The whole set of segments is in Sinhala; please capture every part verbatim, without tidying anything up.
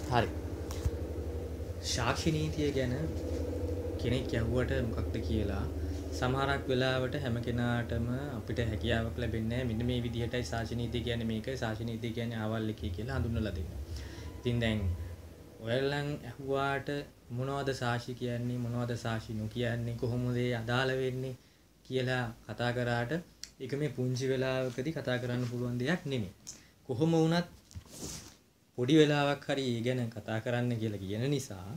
හරි. සාක්ෂි නීතිය ගැන කෙනෙක් යහුවට මොකක්ද කියලා සමහරක් වෙලාවට හැම කෙනාටම අපිට හැකියාවක් ලැබෙන්නේ නැහැ. මෙන්න මේ විදිහටයි සාක්ෂි නීතිය කියන්නේ මේකයි සාක්ෂි නීතිය කියන්නේ ආවල් එකේ කියලා හඳුන්වලා දෙන්න. ඉතින් දැන් ඔයගලන් අහුවාට මොනවද සාක්ෂි කියන්නේ මොනවද සාක්ෂි නොකියන්නේ කොහොමද ඒ අදාළ වෙන්නේ කියලා කතා කරාට ඒක මේ පුංචි වෙලාවකදී කතා කරන්න පුළුවන් දෙයක් නෙමෙයි. කොහොම වුණත් පොඩි වෙලාවක් හරි ඒ ගැන කතා කරන්න කියලා කියන නිසා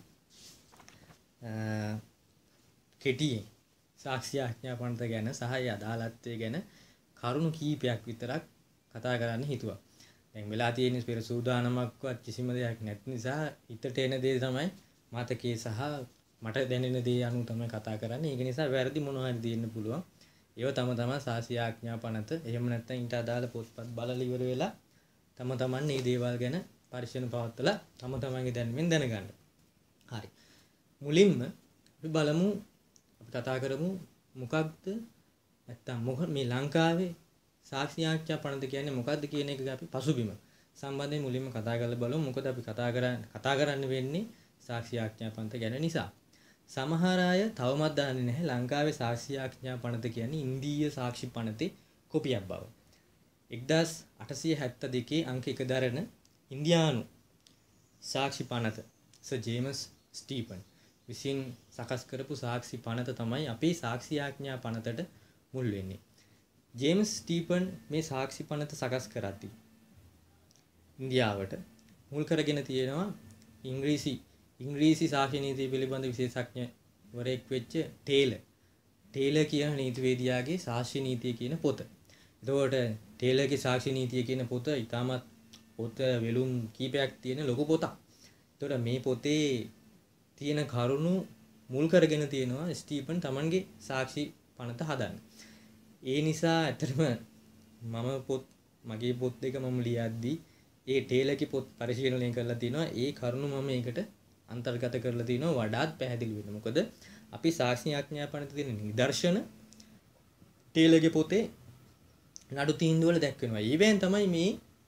කෙටියෙන් සාක්ෂි ආඥා පනත ගැන සහ ඒ අදාළත්වය ගැන කරුණු කීපයක් විතරක් කතා කරන්න හිතුවා. දැන් වෙලා තියෙන පෙර සූදානමක්වත් කිසිම දෙයක් නැති නිසා හිතට එන දේ තමයි මතකයේ සහ මට දැනෙන දේ අනුව තමයි කතා කරන්නේ. ඒක නිසා වැරදි මොනවා හරි දෙන්න පුළුවන්. ඒව තම තමන් සාක්ෂි ආඥා පනත එහෙම නැත්නම් ඊට අදාළ පොත්පත් බලලා ඉවර වෙලා තම තමන් මේ දේවල් ගැන පරිශන පවත්වලා තම තමන්ගේ දැනුමින් දැනගන්න. හරි. මුලින්ම අපි බලමු අපි කතා කරමු මොකක්ද නැත්තම් මොකද මේ ලංකාවේ සාක්ෂි ආඥා පනත කියන්නේ මොකක්ද කියන එක අපි පසුබිම සම්බන්ධයෙන් මුලින්ම කතා කරලා බලමු. මොකද අපි කතා කරන්නේ කතා කරන්න වෙන්නේ සාක්ෂි ආඥා පනත ගැන නිසා. සමහර අය තවමත් දන්නේ නැහැ ලංකාවේ සාක්ෂි ආඥා පනත කියන්නේ ඉන්දීය සාක්ෂි පනතේ කොපියක් බව. එක්දාස් අටසිය හැත්තෑ දෙකේ අංක එක දරන ඉන්දියානු සාක්ෂි පනත සර් ජේම්ස් ස්ටීපන් විසින් සකස් කරපු සාක්ෂි පනත තමයි අපේ සාක්ෂි ආඥා පනතට මුල් වෙන්නේ. ජේම්ස් ස්ටීපන් මේ සාක්ෂි පනත සකස් කරද්දී ඉන්දියාවට මුල් කරගෙන තියෙනවා ඉංග්‍රීසි ඉංග්‍රීසි සාක්ෂි නීතිය පිළිබඳ විශේෂඥවරයෙක් වෙච්ච ටේලර්. ටේලර් කියන නීතිවේදියාගේ සාක්ෂි නීතිය කියන පොත. එතකොට ටේලර්ගේ සාක්ෂි නීතිය කියන පොත ඉතාමත් පොත වෙලුම් කීපයක් තියෙන ලොකු පොතක්. එතකොට මේ පොතේ තියෙන කරුණු මුල් කරගෙන තියෙනවා ස්ටීපන් තමන්ගේ සාක්ෂි පනත හදන්න. ඒ නිසා ඇත්තටම මම පොත් මගේ පොත් දෙක මම ලියද්දී ඒ ටේලර්ගේ පොත් පරිශීලනය කරලා තිනවා. ඒ කරුණු මම ඒකට අන්තර්ගත කරලා තිනවා වඩාත් පැහැදිලි වෙන්න. මොකද අපි සාක්ෂි ආඥා පනතේ තියෙන නිදර්ශන ටේලර්ගේ පොතේ නඩු තීන්දුව වල දැක්වෙනවා. ඊවෙන් තමයි මේ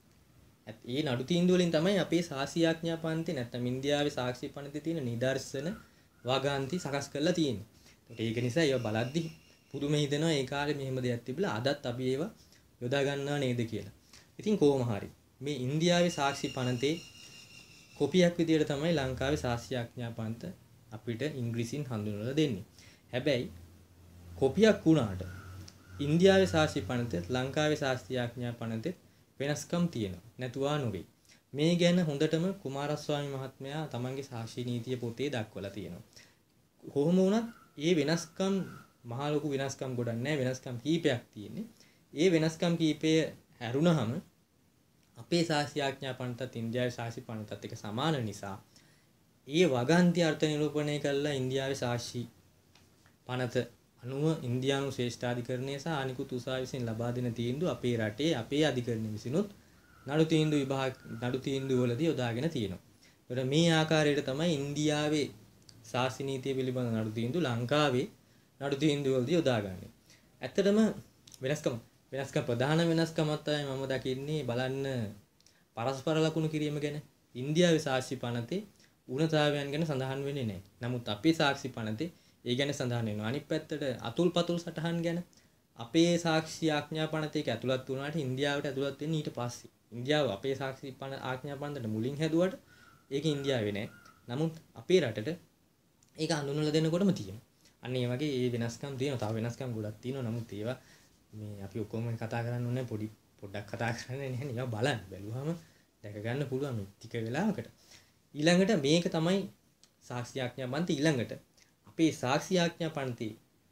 ඒ නඩු තීන්දුව වලින් තමයි අපේ සාක්ෂි ආඥා පනතේ නැත්නම් ඉන්දියාවේ සාක්ෂි පනතේ තියෙන නිදර්ශන වගන්ති සකස් කරලා තියෙන්නේ. ඒක නිසා ඒවා බලද්දි පුදුම හිතෙනවා ඒ කාලේ මෙහෙම දෙයක් තිබිලා අදත් අපි ඒවා යොදා ගන්නවා නේද කියලා. ඉතින් කොහොම හරි මේ ඉන්දියාවේ සාක්ෂි පනතේ කොපියක් විදියට තමයි ලංකාවේ සාක්ෂි ආඥා පනත අපිට ඉංග්‍රීසියෙන් හඳුන්වලා දෙන්නේ. හැබැයි කොපියක් වුණාට ඉන්දියාවේ සාක්ෂි පනතෙත් ලංකාවේ සාක්ෂි ආඥා පනතෙත් වෙනස්කම් තියෙනවා. නැතුවා නෙවෙයි. මේ ගැන හොඳටම කුමාරස්වාමි මහත්මයා තමන්ගේ සාක්ෂි නීතිය පොතේ දක්වලා තියෙනවා. කොහොම වුණත් ඒ වෙනස්කම් මහ ලොකු වෙනස්කම් ගොඩක් නැහැ. වෙනස්කම් කීපයක් තියෙන්නේ. ඒ වෙනස්කම් කීපය හැරුණාම අපේ සාක්ෂි ආඥා පනතත් ඉන්දියාවේ සාක්ෂි පනතත් එක සමාන නිසා ඒ වගන්ති අර්ථ නිරූපණය කළා ඉන්දියාවේ සාක්ෂි පනත අනුව ඉන්දියානු ශ්‍රේෂ්ඨාධිකරණය සහ අනිකුත් උසාවි විසින් ලබා දෙන තීන්දුව අපේ රටේ අපේ අධිකරණ විසිනුත් නඩු තීන්දුව විභාග නඩු තීන්දුව වලදී යොදාගෙන තියෙනවා. ඒකට මේ ආකාරයට තමයි ඉන්දියාවේ සාක්ෂි නීතිය පිළිබඳ නඩු තීන්දුව ලංකාවේ නඩු තීන්දුව වලදී යොදාගන්නේ. ඇත්තටම වෙනස්කම වෙනස්කම් ප්‍රධාන වෙනස්කමක් තමයි මම දකින්නේ බලන්න පරස්පර ලකුණු කිරීම ගැන. ඉන්දියාවේ සාක්ෂි පනතේ ඌනතාවයන් ගැන සඳහන් වෙන්නේ නැහැ. නමුත් අපේ සාක්ෂි පනතේ ඒ ගැන සඳහන් වෙනවා. අනිත් පැත්තට අතුල්පතුල් සටහන් ගැන අපේ සාක්ෂි ආඥා පනතේ ඒක ඇතුළත් වුණාට ඉන්දියාවට ඇතුළත් වෙන්නේ ඊට පස්සේ. ඉන්දියාව අපේ සාක්ෂි පන ආඥා පනතට මුලින් හැදුවට ඒක ඉන්දියාවේ නෑ. නමුත් අපේ රටට ඒක හඳුන්වලා දෙන්නකොටම තියෙනවා. අන්න ඒ වගේ ඒ වෙනස්කම් තියෙනවා. තව වෙනස්කම් ගොඩක් තියෙනවා. නමුත් ඒවා මේ අපි ඔක්කොම කතා කරන්න ඕනේ පොඩි පොඩ්ඩක් කතා කරන්නේ නැහැ. ඒවා බලන්න බැලුවාම දැක ගන්න පුළුවන් මේ ටික වෙලාවකට. ඊළඟට මේක තමයි සාක්ෂි ආඥා පනත ඊළඟට අපේ සාක්ෂි ආඥා පනතේ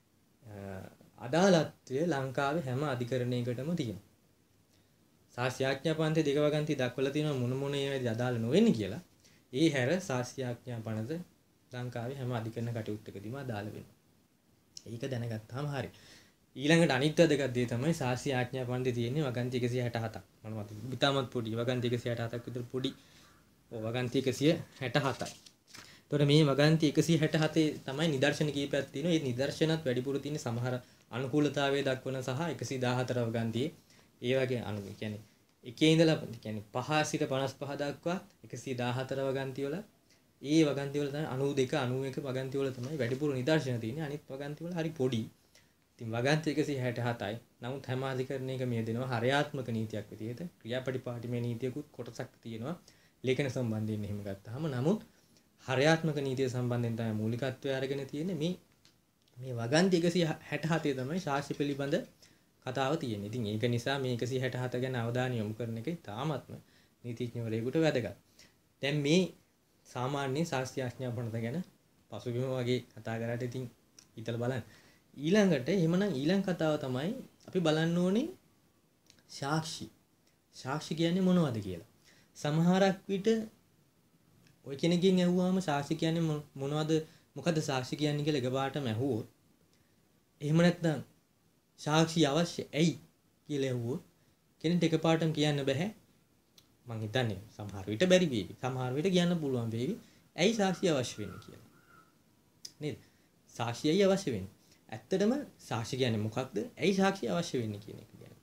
අදාළත්වය ලංකාවේ හැම අධිකරණයකටම තියෙනවා. සාක්ෂි ආඥා පනතේ දෙක වගන්ති දක්වලා තියෙනවා මොන මොන ඒවාද අදාළ නොවෙන්නේ කියලා. ඒ හැර සාක්ෂි ආඥා පනත ලංකාවේ හැම අධිකරණ කටයුත්තකදීම අදාළ වෙනවා. ඒක දැනගත්තාම හරි. ඊළඟට අනිත් වැදගත් දේ තමයි සාක්ෂි ආඥා පනතේ තියෙන්නේ වගන්ති එකසිය හැට හතක්. මම මත ඉතාමත් පොඩි වගන්ති එකසිය හැට හතක් විතර පොඩි වගන්ති එකසිය හැට හතයි. එතකොට මේ වගන්ති එකසිය හැට හතේ තමයි නිදර්ශන කීපයක් තියෙනවා. ඒ නිදර්ශනත් වැඩිපුර තියෙන සමහර අනුකූලතාවයේ දක්වන සහ එකසිය දාහතර වගන්තියේ ඒ වගේ අනු කියන්නේ එකේ ඉඳලා කියන්නේ පහ සිට පනස් පහ දක්වා එකසිය දාහතර වගන්ති වල ඒ වගන්ති වල තමයි අනූ දෙක අනූ එක වගන්ති වල තමයි වැඩිපුර නිදර්ශන තියෙන්නේ. අනිත් වගන්ති වල හරි පොඩි. ඉතින් වගන්ති එකසිය හැට හතයි. නමුත් හැම අධිකරණයකම මේ දෙනවා හරයාත්මක නීතියක් විදිහට ක්‍රියාපටිපාටිමය නීතියකුත් කොටසක් තියෙනවා. ලේඛන සම්බන්ධයෙන් එහෙම ගත්තාම නමුත් හරයාත්මක නීතිය සම්බන්ධයෙන් තමයි මූලිකත්වය අරගෙන තියෙන්නේ. මේ මේ වගන්ති එකසිය හැට හතේ තමයි ශාස්ත්‍ර පිළිබඳ කතාව තියෙන්නේ. ඉතින් ඒක නිසා මේ එකසිය හැට හත ගැන අවධානය යොමු කරන එක තාමත්ම නීතිඥවරයෙකුට වැදගත්. දැන් මේ සාමාන්‍ය ශාස්ත්‍රීය පනත ගැන පසුබිම වගේ කතා කරලා ඉතින් හිතලා බලන්න. ඊළඟට එහෙමනම් ඊළඟ කතාව තමයි අපි බලන්න ඕනේ සාක්ෂි. සාක්ෂි කියන්නේ මොනවද කියලා. සමහරක් විට ඔය කෙනකින් ඇහුවාම සාක්ෂි කියන්නේ මොනවද මොකද්ද සාක්ෂි කියන්නේ කියලා එකපාරටම ඇහුවොත් එහෙම නැත්නම් සාක්ෂි අවශ්‍ය ඇයි කියලා ඇහුවොත් කෙනෙක්ට එකපාරටම කියන්න බෑ. මං හිතන්නේ සමහර විට බැරි වේවි. සමහර විට කියන්න පුළුවන් වේවි. ඇයි සාක්ෂි අවශ්‍ය වෙන්නේ කියලා. නේද? සාක්ෂියයි අවශ්‍ය වෙන්නේ. ඇත්තටම සාක්ෂි කියන්නේ මොකක්ද? ඇයි සාක්ෂි අවශ්‍ය වෙන්නේ කියන එක ගැන.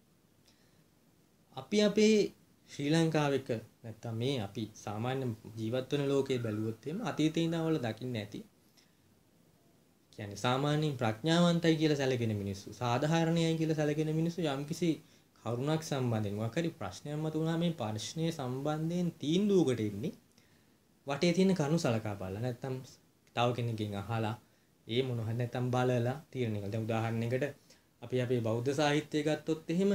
අපි අපේ ශ්‍රී ලංකාවක නැත්තම් මේ අපි සාමාන්‍ය ජීවත් වෙන ලෝකයේ බැලුවොත් එහෙම අතීතේ ඉඳන් වල දකින්න ඇති. කියන්නේ සාමාන්‍යයෙන් ප්‍රඥාවන්තයි කියලා සැලකෙන මිනිස්සු, සාධාරණයයි කියලා සැලකෙන මිනිස්සු යම්කිසි කරුණක් සම්බන්ධයෙන් මොකක් හරි ප්‍රශ්නයක් මතුවුණා මේ ප්‍රශ්නය සම්බන්ධයෙන් තීන්දුවකට එන්නේ වටේ තියෙන කරුණු සලකා බලලා නැත්තම් තව කෙනෙක්ගෙන් අහලා ඒ මොන හරි නැත්තම් බලලා තීරණය කළා. දැන් උදාහරණයකට අපි අපේ බෞද්ධ සාහිත්‍යය ගත්තොත් එහෙම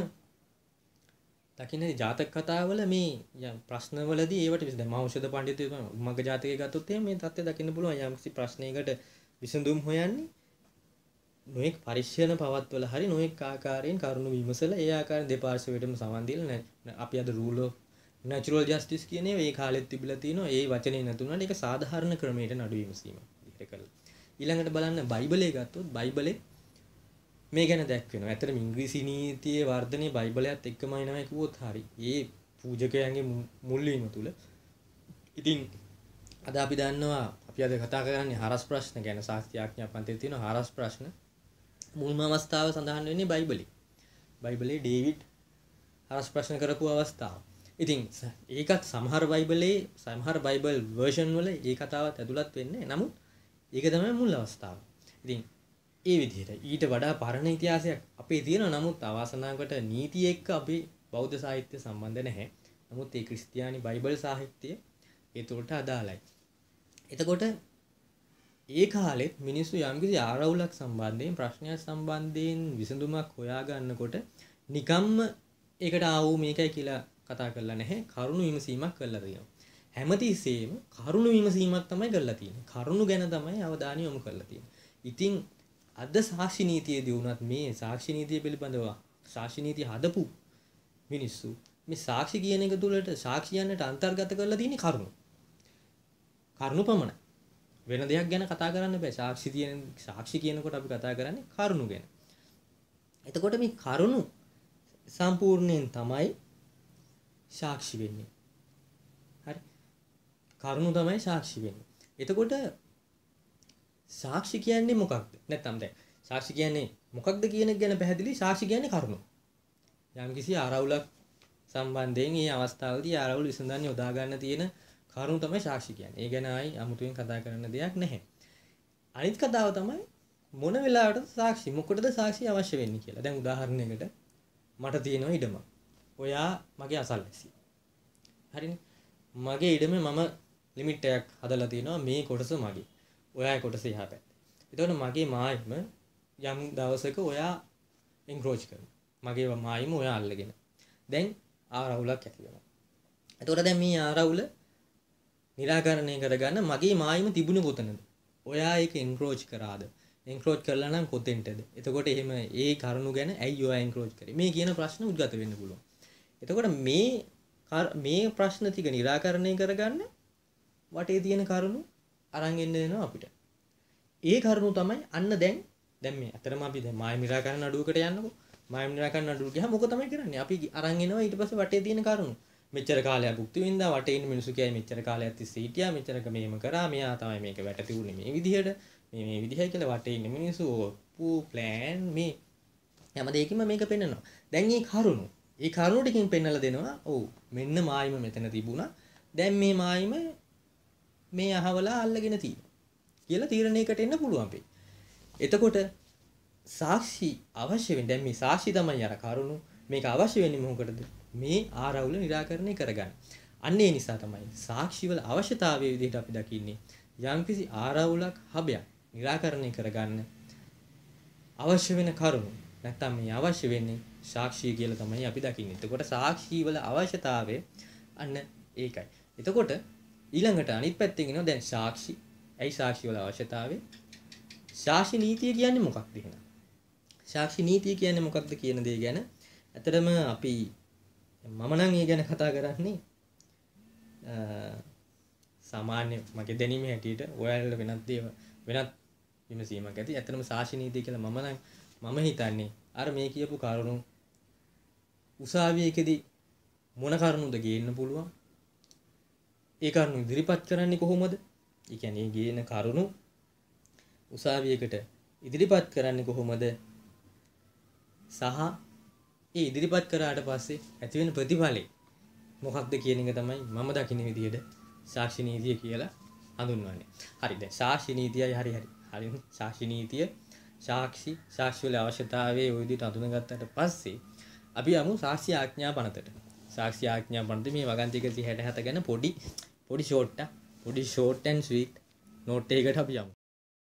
දකින්නේ ජාතක කතාවල මේ ප්‍රශ්නවලදී ඒවට විසඳ දැන් මහෞෂධ පඬිතුමා උම්මග්ග ජාතකයේ ගත්තොත් එහෙම මේ தත්ත්වය දකින්න පුළුවන්. යම්කිසි ප්‍රශ්නයකට විසඳුම් හොයන්නේ නොඑක් පරිශ්‍රණ පවත්වල හරි නොඑක් ආකාරයෙන් කරුණු විමසලා ඒ ආකාරයෙන් දෙපාර්ශ්වයටම සමන් දීලා අපි අද රූල් ඔෆ් නැචරල් ජස්ටිස් කියන ඒවා ඒ කාලෙත් තිබිලා තිනවා. ඒ වචනේ නැතුණාට ඒක සාධාරණ ක්‍රමයට නඩු විමසීම විතර කළා. ඊළඟට බලන්න බයිබලයේ ගත්තොත් බයිබලේ මේ ගැන දැක්වෙනවා. ඇත්තටම ඉංග්‍රීසි නීතියේ වර්ධනය බයිබලයත් එක්කමයි නම කිව්වොත් හරි. ඒ පූජකයන්ගේ මුල් වීම තුල. ඉතින් අද අපි දන්නවා අපි අද කතා කරන්නේ හරස් ප්‍රශ්න ගැන. ශාස්ත්‍රීය පන්තියේ තියෙන හරස් ප්‍රශ්න මුල්ම අවස්ථාව සඳහන් වෙන්නේ බයිබලේ. බයිබලේ ඩේවිඩ් හරස් ප්‍රශ්න කරපු අවස්ථාව. ඉතින් ඒකත් සමහර බයිබලේ සමහර බයිබල් වර්ෂන් වල ඒ කතාවත් ඇතුළත් වෙන්නේ. නමුත් ඒක තමයි මුල් අවස්ථාව. ඉතින් ඒ විදිහට ඊට වඩා පරණ ඉතිහාසයක් අපේ තියෙනවා. නමුත් අවාසනාවකට නීතිය එක්ක අපේ බෞද්ධ සාහිත්‍ය සම්බන්ධ නැහැ. නමුත් ඒ ක්‍රිස්තියානි බයිබල් සාහිත්‍යය ඒ තුළට අදාළයි. එතකොට ඒ කාලෙත් මිනිස්සු යම්කිසි ආරවුලක් සම්බන්ධයෙන් ප්‍රශ්නයක් සම්බන්ධයෙන් විසඳුමක් හොයා ගන්නකොට නිකම්ම ඒකට ආවෝ මේකයි කියලා කතා කරලා නැහැ. කරුණු විමසීමක් කරලා තියෙනවා. හැමතිස්සෙම කරුණු විමසීමක් තමයි කරලා තියෙන්නේ. කරුණු ගැන තමයි අවධානය යොමු කරලා තියෙන්නේ. ඉතින් අද සාක්ෂි නීතියේදී වුණත් මේ සාක්ෂි නීතිය පිළිබඳව සාක්ෂි නීතිය හදපු මිනිස්සු මේ සාක්ෂි කියන එක තුළට සාක්ෂියන්ට අන්තර්ගත කරලා තියෙන්නේ කරුණු. කරුණු පමණයි. වෙන දෙයක් ගැන කතා කරන්න බෑ. සාක්ෂි තියෙන සාක්ෂි කියනකොට අපි කතා කරන්නේ කරුණු ගැන. එතකොට මේ කරුණු සම්පූර්ණයෙන් තමයි සාක්ෂි වෙන්නේ. හරි. කරුණු තමයි සාක්ෂි වෙන්නේ. එතකොට සාක්ෂි කියන්නේ මොකක්ද? නැත්නම් දැන් සාක්ෂි කියන්නේ මොකක්ද කියන එක ගැන පැහැදිලි. සාක්ෂි කියන්නේ කරුණු. යම්කිසි ආරවුලක් සම්බන්ධයෙන් මේ අවස්ථාවේදී ආරවුල විසඳන්න යොදා ගන්න තියෙන කරුණු තමයි සාක්ෂි කියන්නේ. ඒ ගැන ආයි අමුතුවෙන් කතා කරන්න දෙයක් නැහැ. අනිත් කතාව තමයි මොන වෙලාවටද සාක්ෂි මොකටද සාක්ෂි අවශ්‍ය වෙන්නේ කියලා. දැන් උදාහරණයකට මට තියෙනවා ඉඩම. ඔයා මගේ අසල්වැසියෙක්. හරිනේ. මගේ ඉඩමේ මම ලිමිට් එකක් හදලා තියෙනවා මේ කොටස මගේ. ඔයාගේ කොටස එහා පැත්තේ. එතකොට මගේ මායිම යම් දවසක ඔයා එන්ක්‍රෝච් කරනවා. මගේ මායිම ඔයා අල්ලගෙන. දැන් ආරවුලක් ඇති වෙනවා. එතකොට දැන් මේ ආරවුල निराකරණය කරගන්න මගේ මායිම තිබුණේ කොතනද? ඔයා ඒක එන්ක්‍රෝච් කරාද? එන්ක්‍රෝච් කරලා නම් කොතෙන්ටද? එතකොට එහෙම ඒ කරුණු ගැන ඇයි ඔයා එන්ක්‍රෝච් කරේ? මේ කියන ප්‍රශ්න උද්ගත වෙන්න පුළුවන්. එතකොට මේ මේ ප්‍රශ්න ටික निराකරණය කරගන්න වටේ තියෙන කරුණු අරන් එන්න දෙනවා අපිට. ඒ කරුණු තමයි අන්න දැන් දැන් මේ අතරම අපි දැන් මායිම निराකරණ නඩුවකට යන්නකො. මායිම निराකරණ නඩුව ගියාම මොකද තමයි කරන්නේ? අපි අරන් එනවා ඊට පස්සේ වටේ තියෙන කරුණු. මෙච්චර කාලයක් භුක්ති විඳා වටේ ඉන්න මිනිස්සු කියයි මෙච්චර කාලයක් තිස්සේ හිටියා මෙච්චරක මෙහෙම කරා මෙයා තමයි මේක වැට තිබුණේ මේ විදිහට මේ මේ විදිහයි කියලා වටේ ඉන්න මිනිස්සු පූ ප්ලෑන් මේ හැම දෙයකින්ම මේක පෙන්නනවා. දැන් මේ කරුණු ඒ කරුණු ටිකෙන් පෙන්නලා දෙනවා. ඔව් මෙන්න මායිම මෙතන තිබුණා. දැන් මේ මායිම මේ අහවලා අල්ලගෙන තියෙනවා කියලා තීරණයකට එන්න පුළුවන් වෙයි. එතකොට සාක්ෂි අවශ්‍ය වෙන්නේ දැන් මේ සාක්ෂි තමයි අර කරුණු මේක අවශ්‍ය වෙන්නේ මොකටද? මේ ආරවුල निराකරණය කරගන්න. අන්න ඒ නිසා තමයි සාක්ෂිවල අවශ්‍යතාවය විදිහට අපි දකින්නේ යම්කිසි ආරවුලක් හබයක් निराකරණය කරගන්න අවශ්‍ය වෙන කරුණු. නැත්තම් මේ අවශ්‍ය වෙන්නේ සාක්ෂිය කියලා තමයි අපි දකින්නේ. එතකොට සාක්ෂිවල අවශ්‍යතාවය අන්න ඒකයි. එතකොට ඊළඟට අනිත් පැත්තෙන් එනවා දැන් සාක්ෂි. ඇයි සාක්ෂිවල අවශ්‍යතාවය? සාක්ෂි නීතිය කියන්නේ මොකක්ද එහෙනම්? සාක්ෂි නීතිය කියන්නේ මොකක්ද කියන දේ ගැන ඇත්තටම අපි මම නම් ඒ ගැන කතා කරන්නේ සාමාන්‍ය මගේ දැනීමේ හැටියට ඔයාලට වෙනත් දේව වෙනත් විමසීමක් ඇති. ඇත්තටම සාක්ෂි නීතිය කියලා මම නම් මම හිතන්නේ අර මේ කියපු කරුණු උසාවියේදී මොන කරුණුද ගේන්න පුළුවන්? ඒ කරුණු ඉදිරිපත් කරන්නේ කොහොමද? ඒ කියන්නේ ගේන කරුණු උසාවියකට ඉදිරිපත් කරන්නේ කොහොමද? සහ ඒ ඉදිරිපත් කරාට පස්සේ ඇති වෙන ප්‍රතිඵලය මොකක්ද කියන එක තමයි මම දකින්න විදිහට සාක්ෂි නීතිය කියලා හඳුන්වන්නේ. හරි දැන් සාක්ෂි නීතියයි හරි හරි. හරි සාක්ෂි නීතිය සාක්ෂි සාක්ෂි වල අවශ්‍යතාවයේ ওই විදිහට හඳුනගත්තට පස්සේ අපි යමු සාක්ෂි ආඥා පනතට. සාක්ෂි ආඥා පනත මේ වගන්ති එකසිය හැට හත ගැන පොඩි පොඩි ෂෝට් පොඩි ෂෝට් ඇන්ඩ් ස්වීට් නෝට් එකකට අපි යමු.